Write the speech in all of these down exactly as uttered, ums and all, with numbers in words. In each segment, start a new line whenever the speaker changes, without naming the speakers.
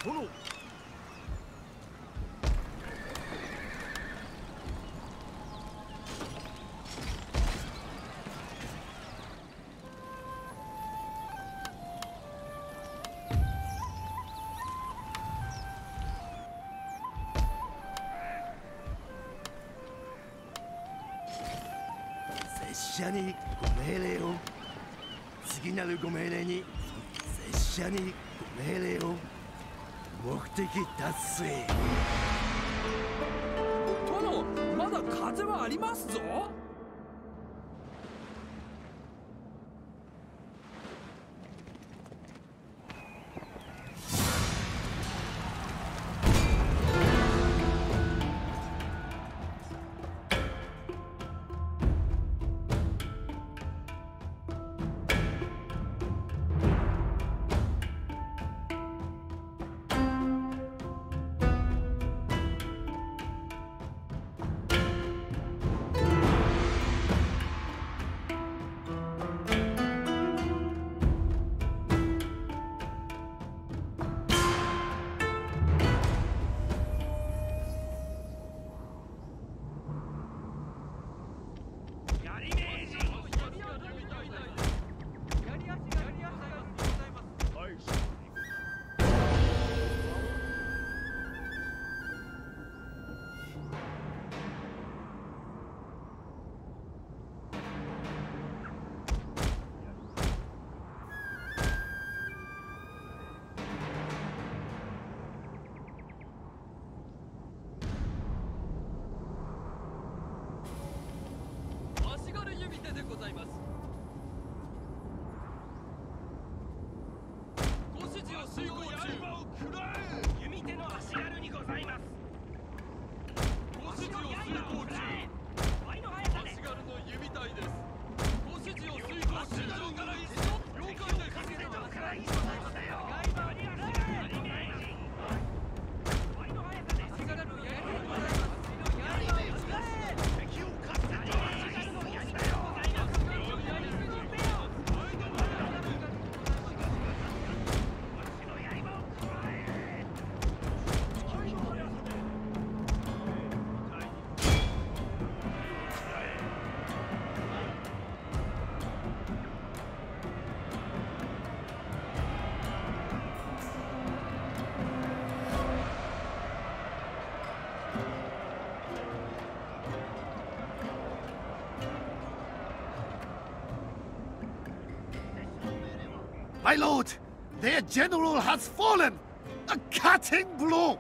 殿。
拙者にご命令を。次なるご命令に拙者にご命令を。目的達成。
殿、まだ風はありますぞ。でございます。ご指示を遂行中。弓手の足軽にございます。ご指示を遂行中。足軽の弓隊です。ご指示を遂行中。戦場から一緒。了解です。戦場から一緒だよ。
My lord, their general has fallen! A cutting blow!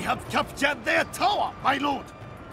We have captured their tower, my lord.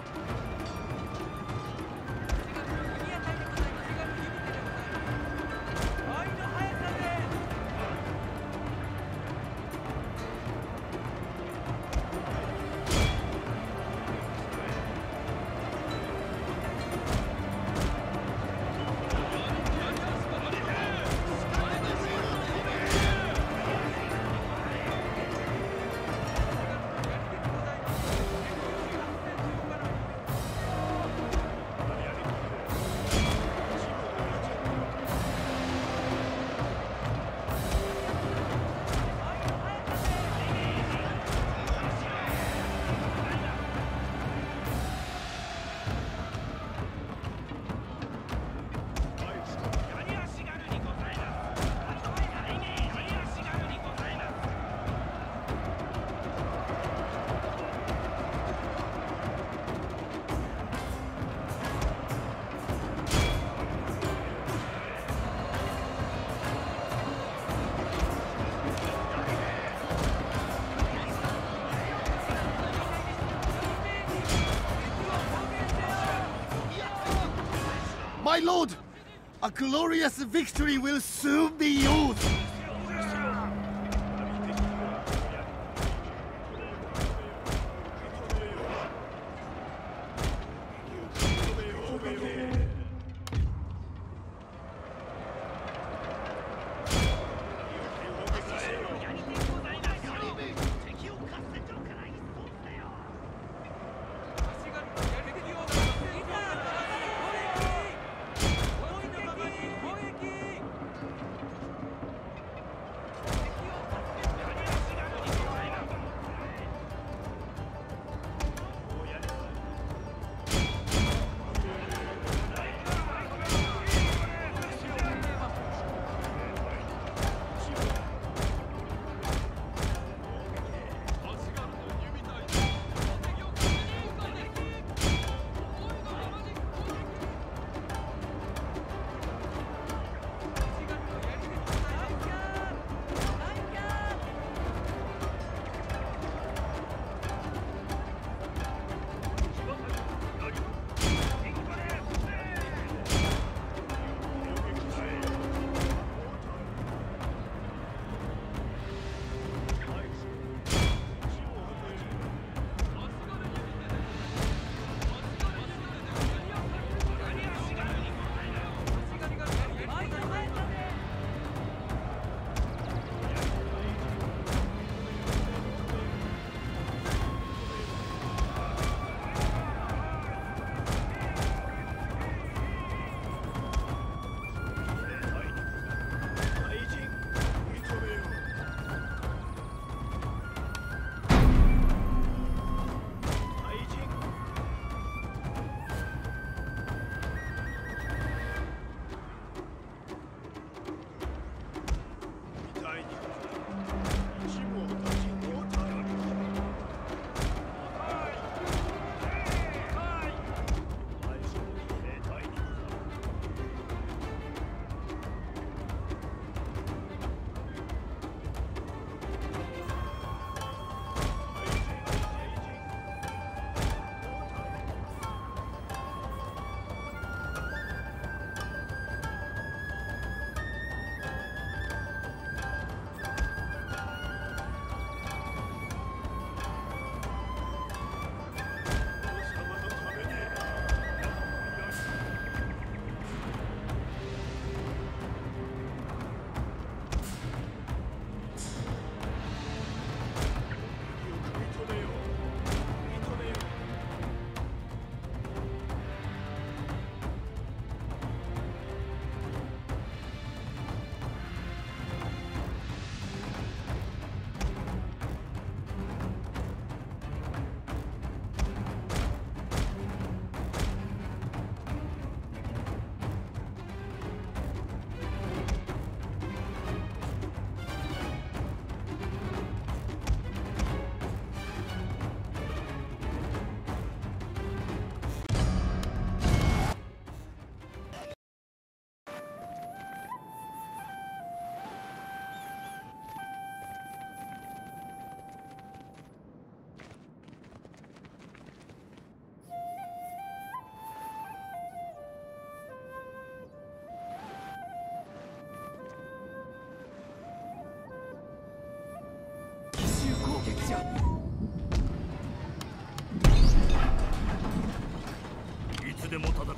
My lord, a glorious victory will soon be yours.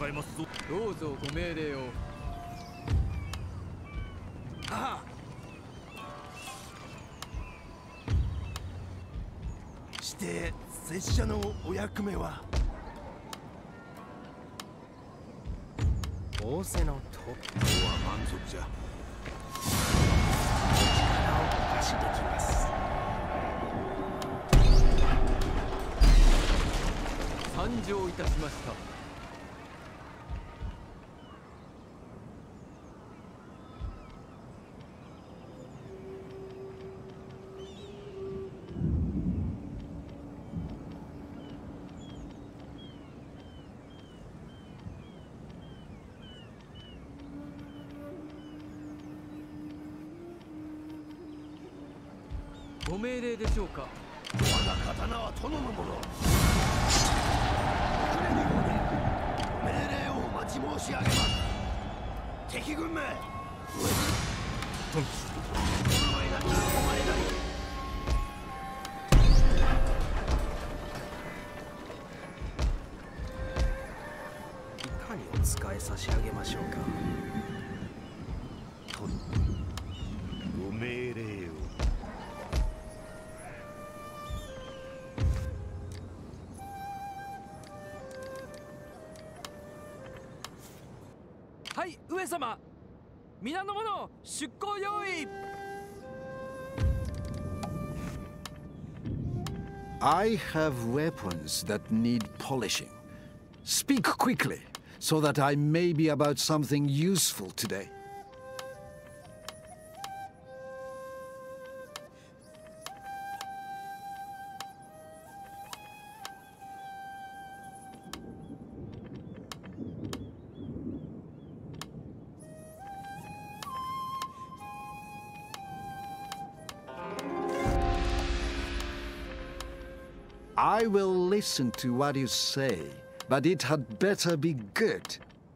えますぞ。どうぞご命令を。
ああして拙者のお役目は
仰せのと
今日は満足じゃ。
力をお貸しできます。
参上いたしました。ご命令でしょうか。
我が刀は殿のもの。船にごで命令をお待ち申し上げます。敵軍め、上
殿。
お前だったらお前だり。
いかにお使い差し上げましょうか。
殿、ご命令を。
はい、上様。皆の者、出港用意。
I have weapons that need polishing. Speak quickly, so that I may be about something useful today. I will listen to what you say, but it had better be good.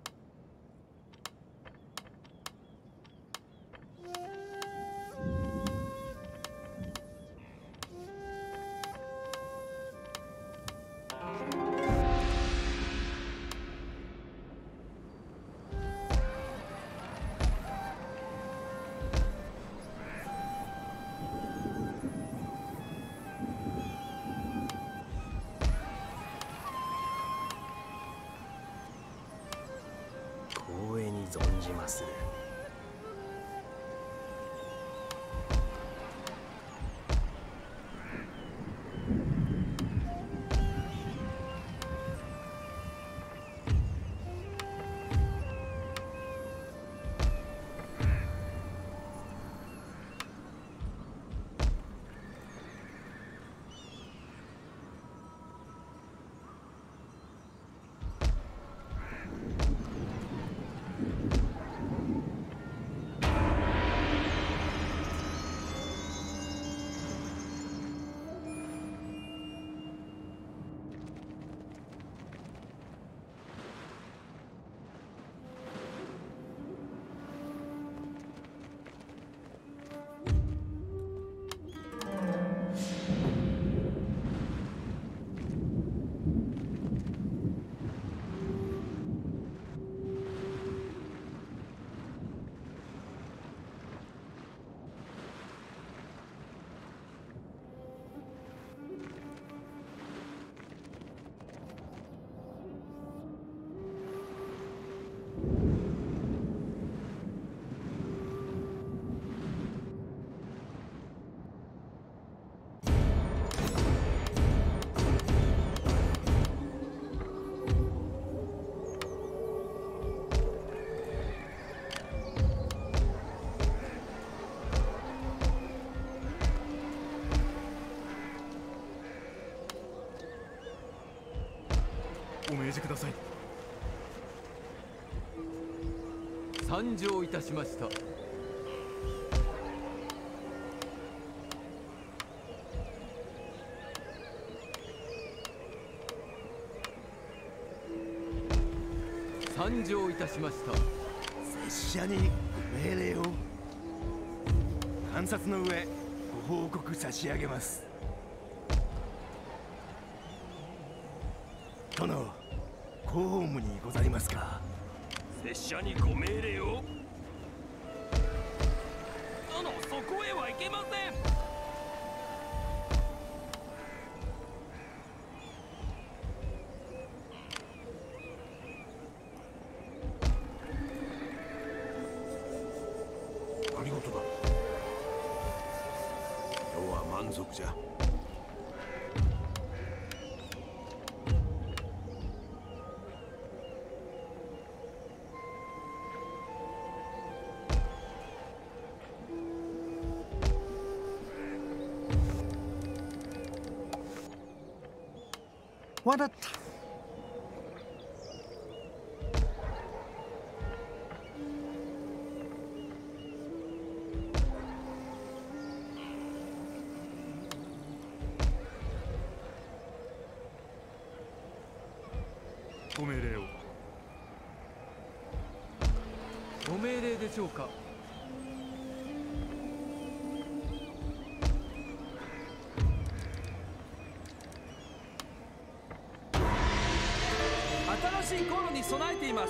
光栄に存じまする。
お命じください。参上いたしました。参上いたしました。
拙者にご命令を。観察の上ご報告差し上げます。殿、 ホームにございますか。
拙者にご命令を。殿、そこへは行けません。
何事だ。今日は満足じゃ。
What a t-
ご命令を。ご命令でしょうか。新しい航路に備えています。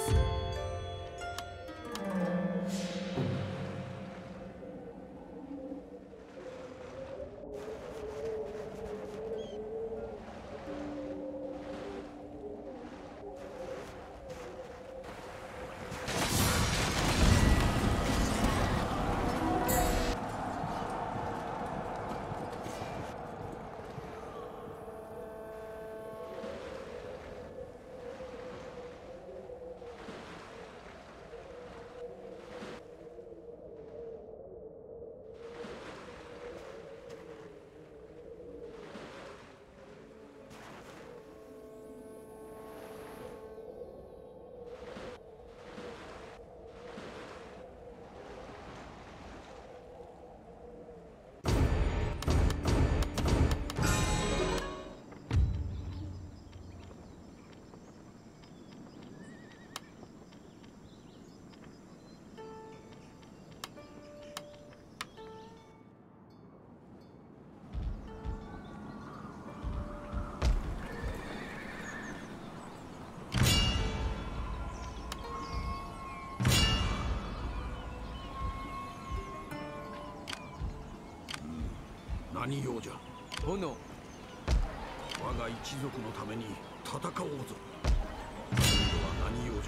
何用じゃ。
殿、
我が一族のために戦おうぞ。今度は何用じゃ。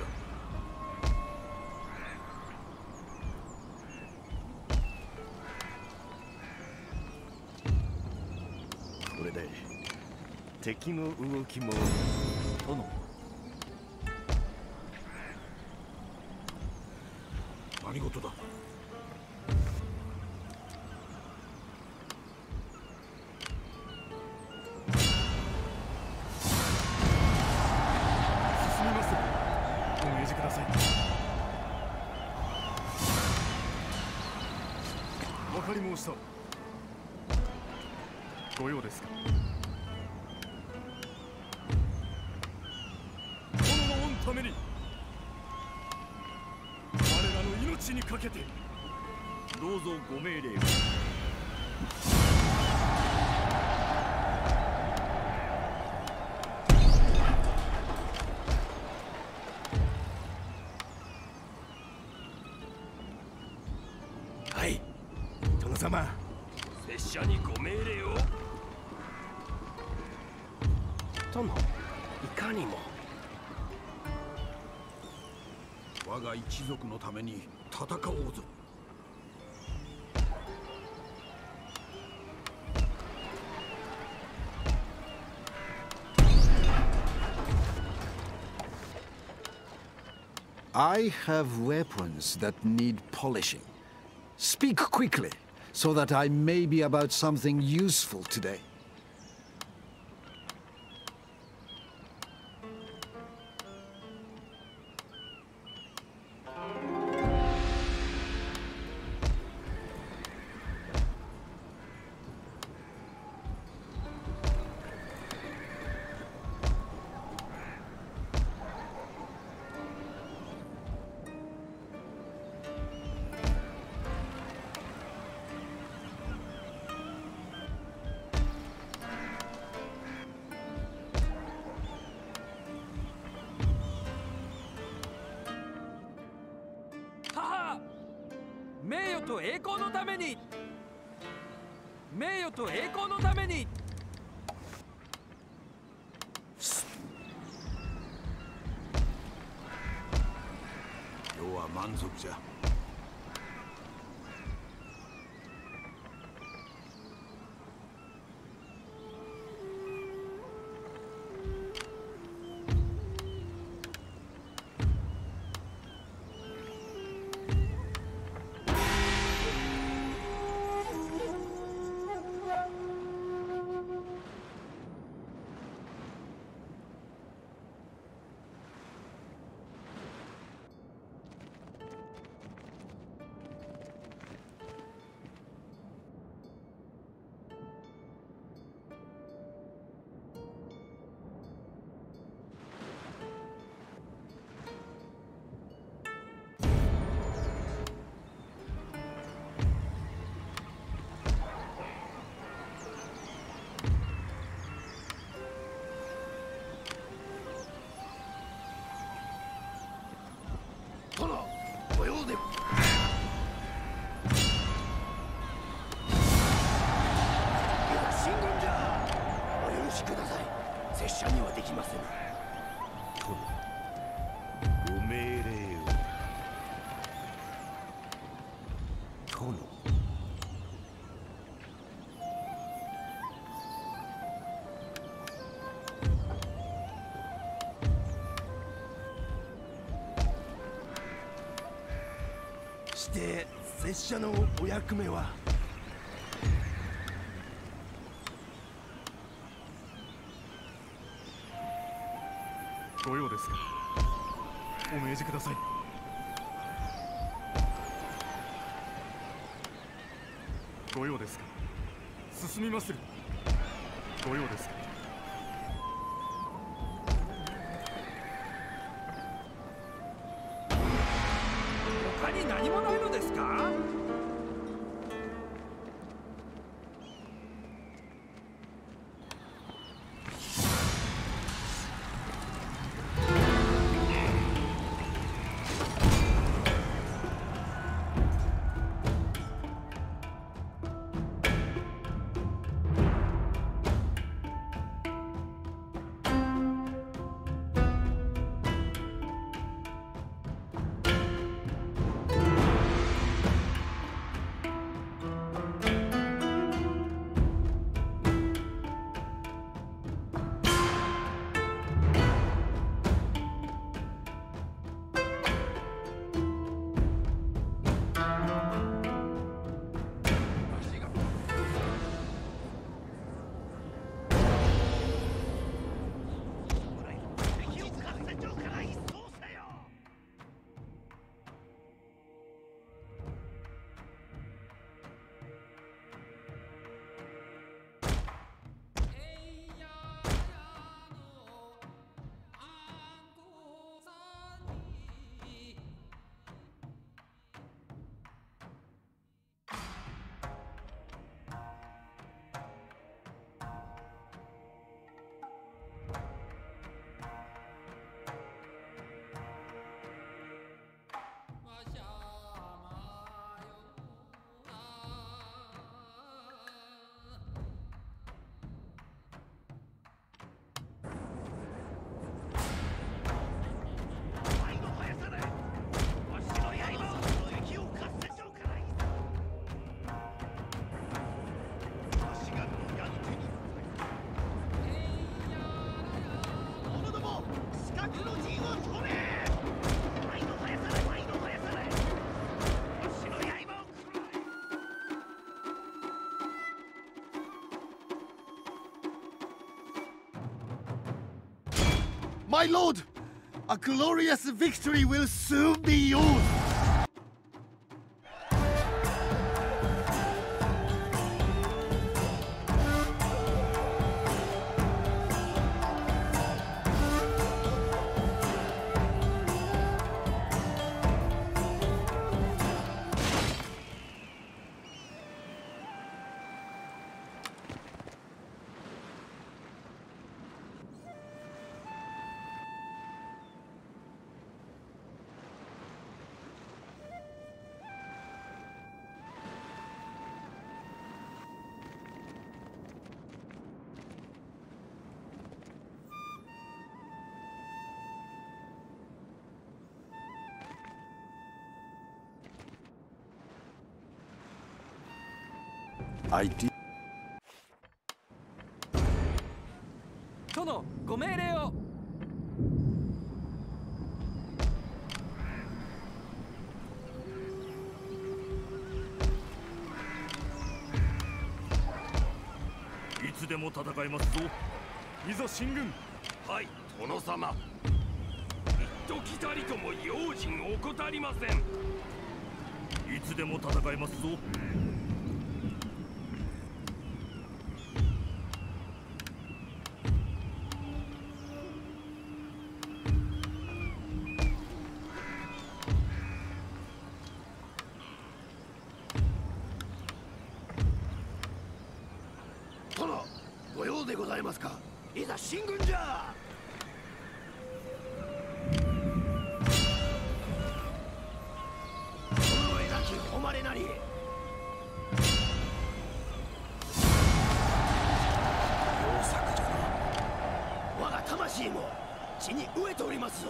これで敵の動きも。
殿。何事だ。
わかり申した。ご用ですか。殿の御ために、我らの命にかけて。どうぞご命令を。
はい、殿様。
拙者にご命令を。
殿、いかにも。我が一族のために戦おうぞ。
I have weapons that need polishing. Speak quickly, so that I may be about something useful today.
と栄光のために、名誉と栄光のために。
今日は満足じゃ。
殿、御用で。進軍じゃ。お許しください。拙者にはできません。殿、ご命令を。殿。して拙者のお役目は。
ご用ですか。お命じください。ご用ですか。進みまする。ご用ですか。
他に何もないのですか。
My lord, a glorious victory will soon be yours.
I did.
殿、ご命令を。
いつでも戦えますぞ。いざ進軍。
はい、殿様。一時たりとも用心怠りません。
いつでも戦えますぞ。
殿、ご用でございますか。いざ進軍じゃ。衰えなき誉れなり。良作じゃな。我が魂も地に飢えておりますぞ。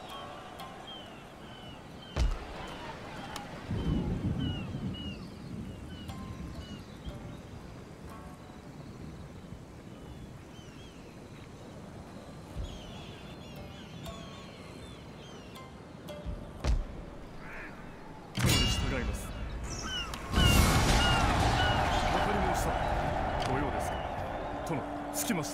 着きました。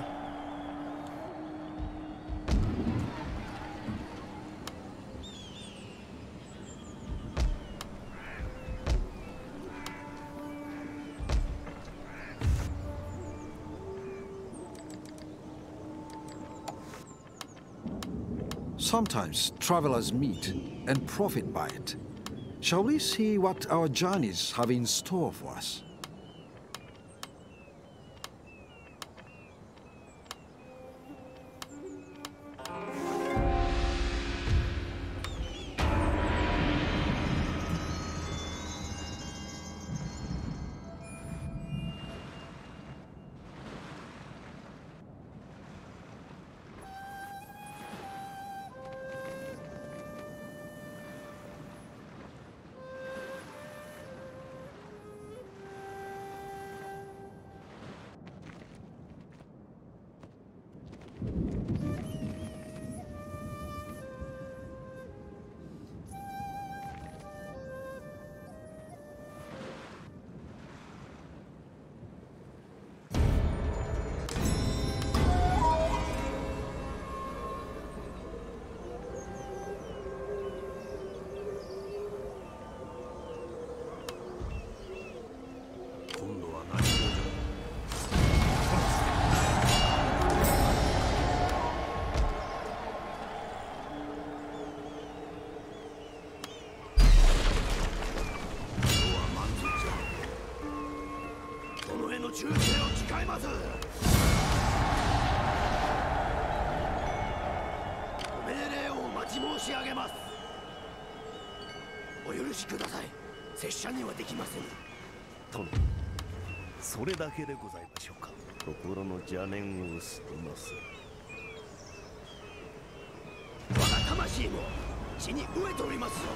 Sometimes travelers meet and profit by it. Shall we see what our journeys have in store for us?忠誠を誓います。ご命令をお待ち申し上げます。お許しください。拙者にはできません。
殿、それだけでございましょうか。心の邪念を捨てます。
我が魂も血に飢えておりますぞ。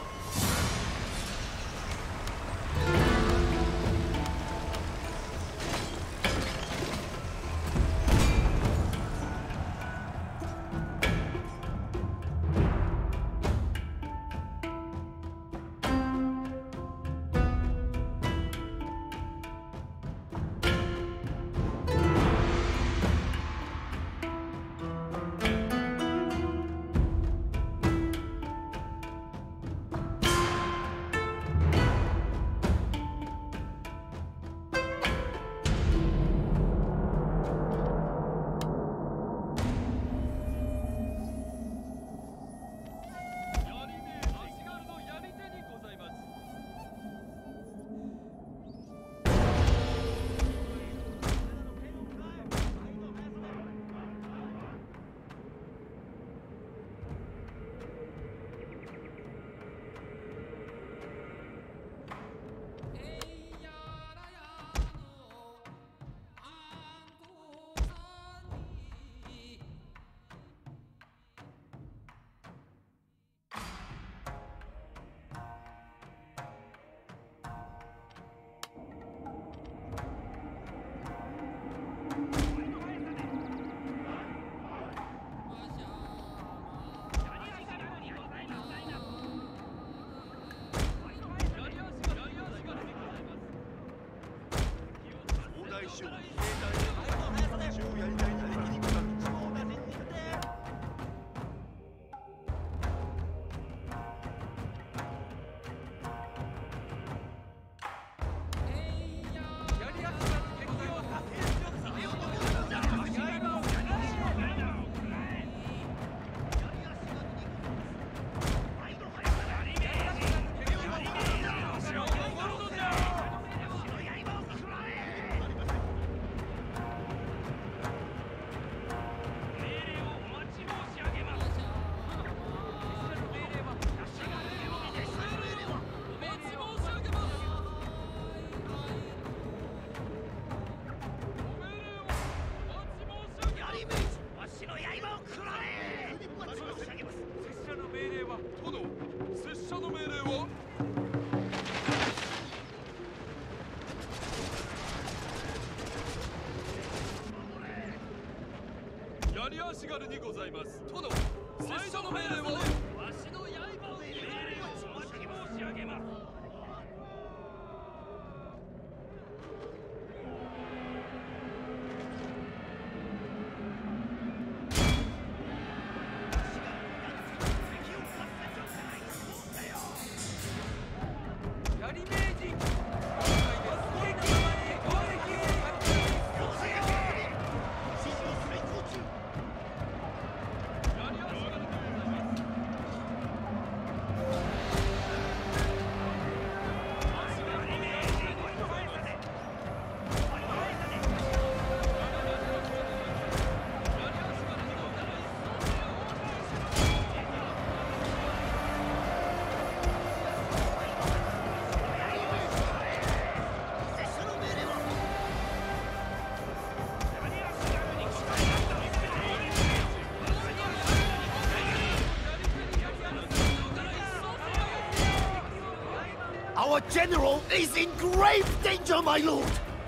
ございます。殿、拙者の命令はわしの刃を命令をお待ち申し上げます。
Our general is in grave danger, my lord!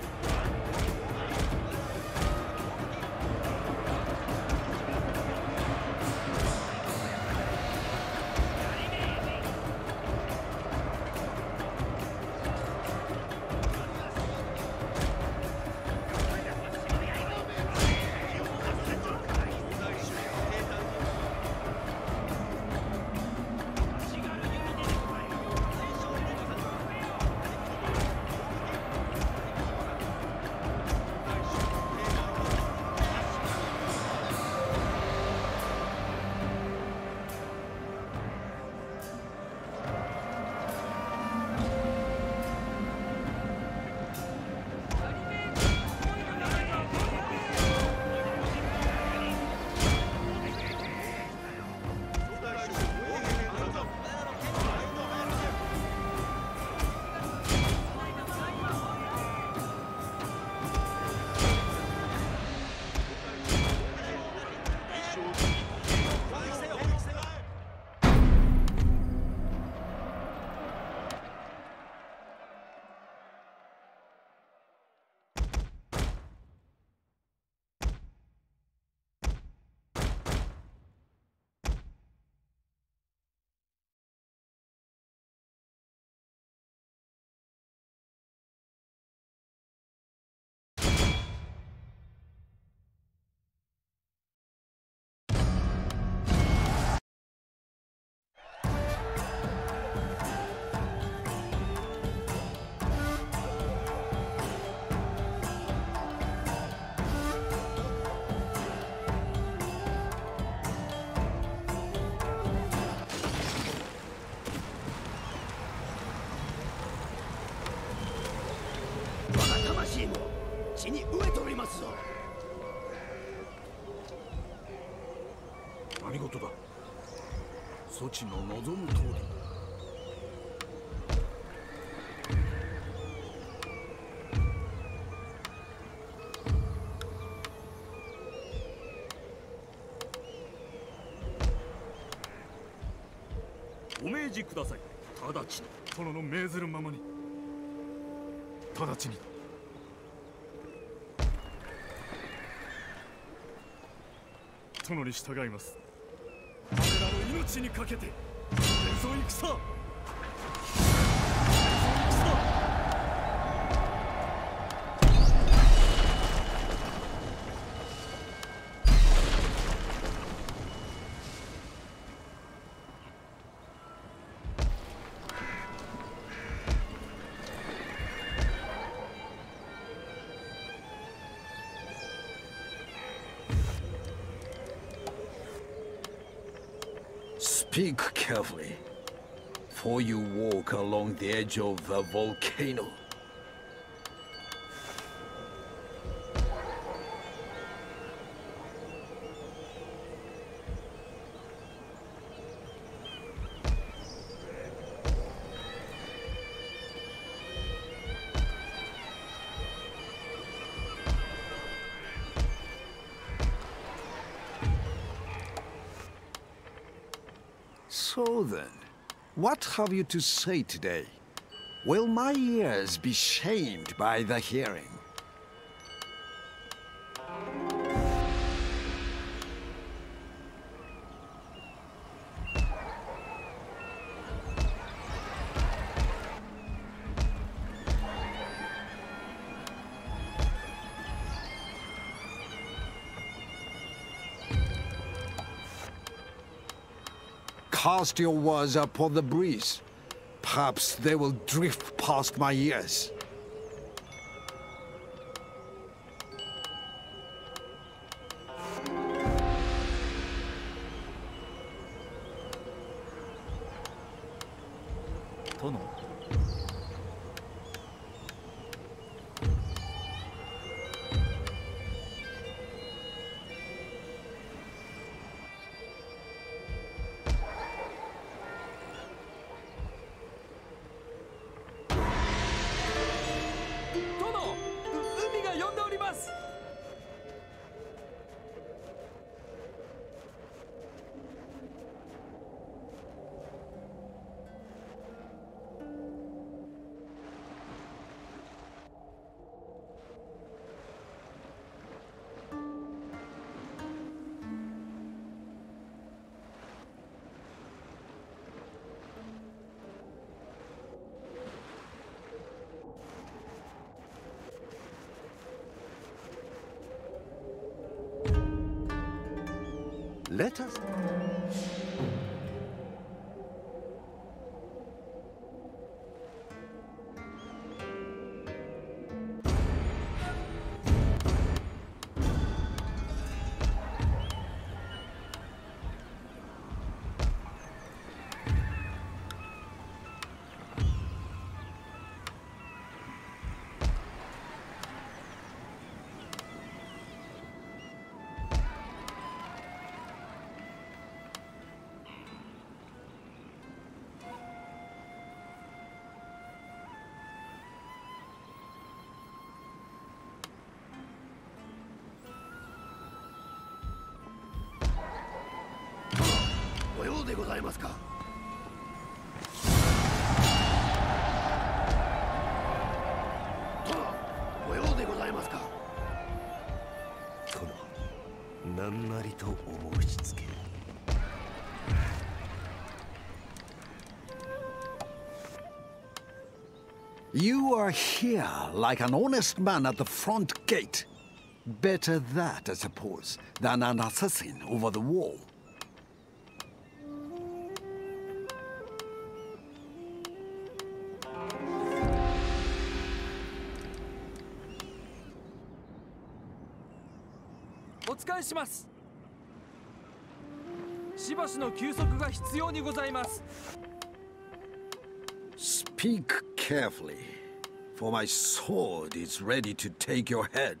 何事だ。そちの望む通り。
お命じください。直ちに。殿の命ずるままに。直ちに。殿に従います。我らの命にかけて戦争戦。
Speak carefully, for you walk along the edge of a volcano. So then, what have you to say today? Will my ears be shamed by the hearing? cast your words upon the breeze. Perhaps they will drift past my ears.
Tono.
レタスご用でございますか。殿、ご用でございますか。
殿、何なりとお申し付け。
You are here like an honest man at the front gate. Better that, I suppose, than an assassin over the wall. Speak carefully, for my sword is ready to take your head.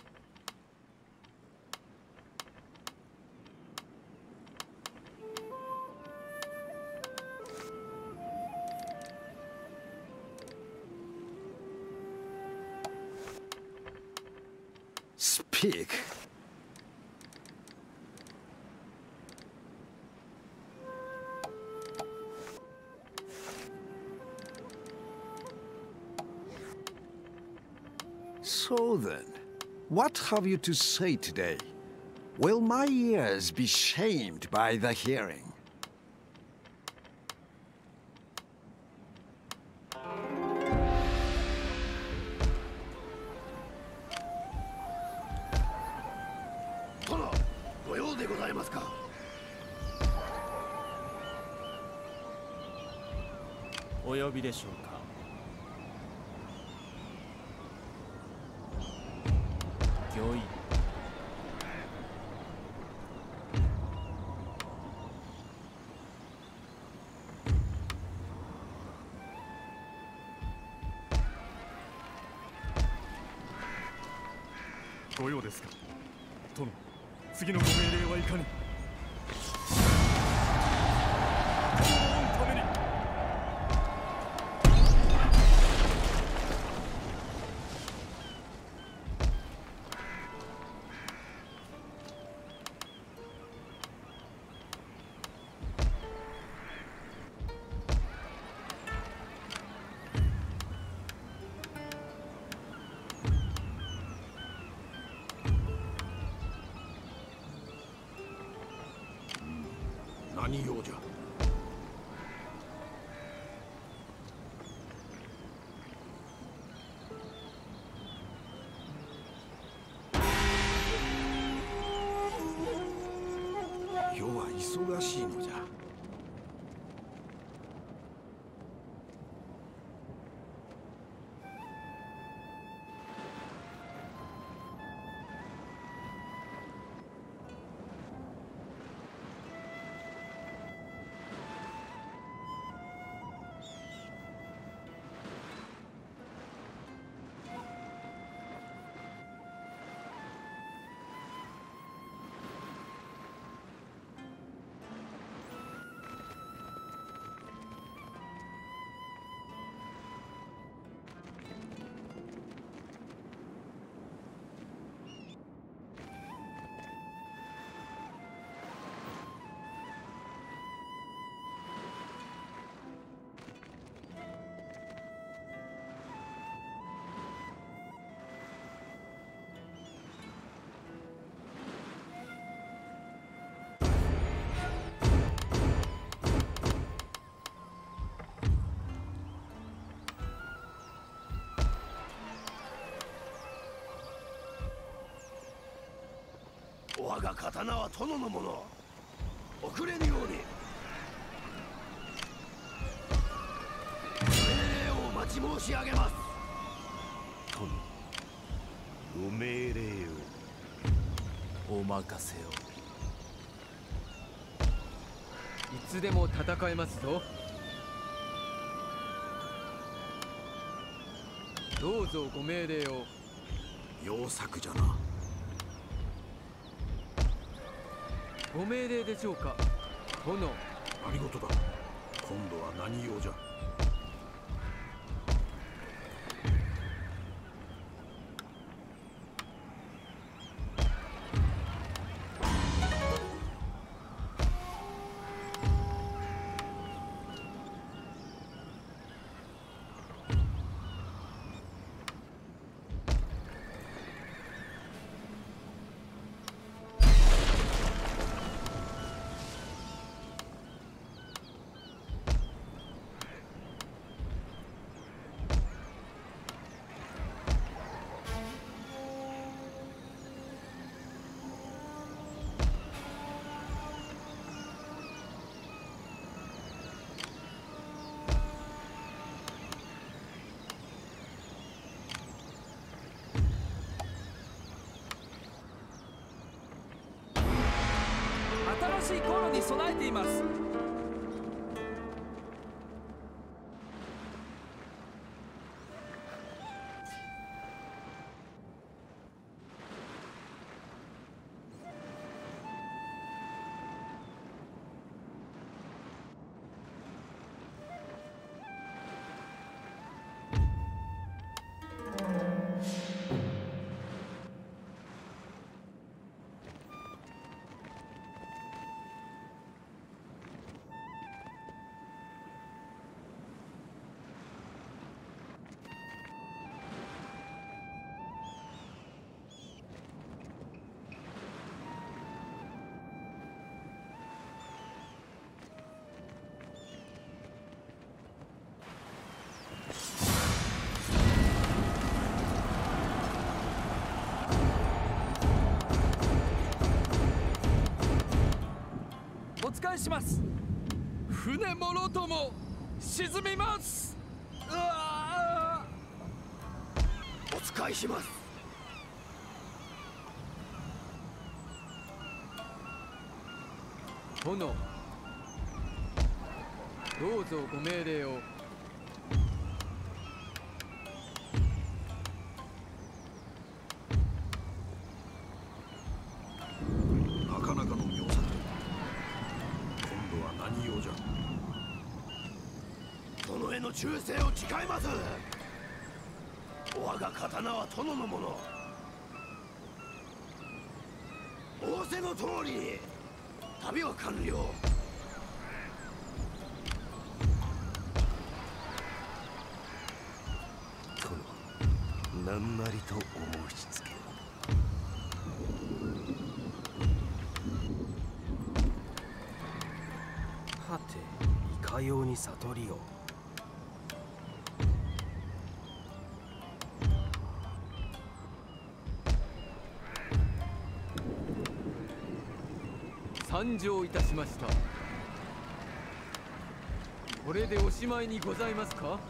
Speak. So then, what have you to say today? Will my ears be shamed by the hearing?
Tono, ご用でございますか。
お呼びでしょうか。御意。
ご用ですか。殿、次のご命令はいかに。王のために。
何用じゃ。余は忙しいのじゃ。
我が刀は殿のもの。遅れぬように。命令を待ち申し上げます。
殿、ご命令を。
お任せを。
いつでも戦えますぞ。どうぞご命令を。
良作じゃな。
ご命令でしょうか、殿。
何事だ。今度は何用じゃ。
新しい航路に備えています。お使いします。船もろとも沈みます。うわ
お使いします。
殿、どうぞご命令を。
なかなかの妙作。今度は何用じゃ。
殿への忠誠を誓います。我が刀は殿のもの。仰せの通りに旅は完了。
殿、何なりとお申し付け。
はて、いかように悟りを。
参上いたしました。これでおしまいにございますか。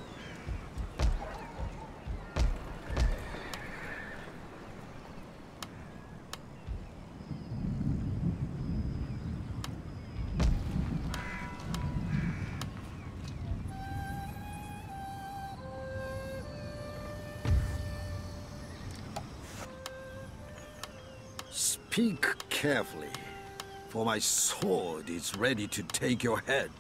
Speak carefully, for my sword is ready to take your head.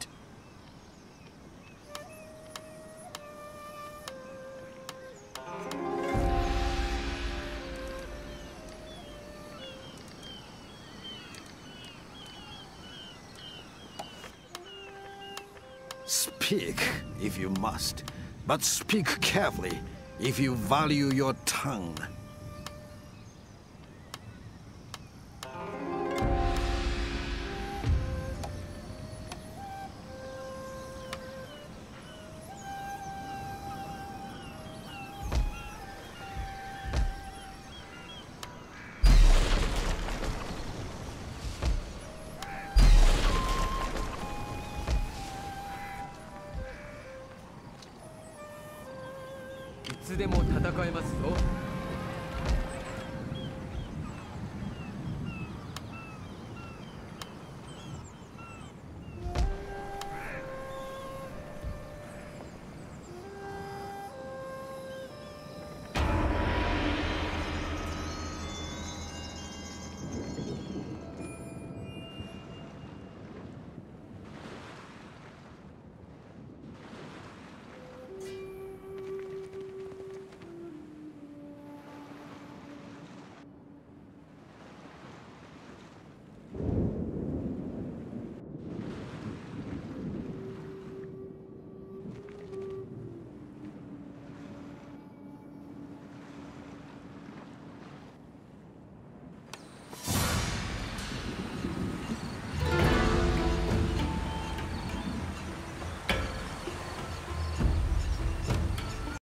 Speak if you must, but speak carefully if you value your tongue.
つでも戦えますぞ。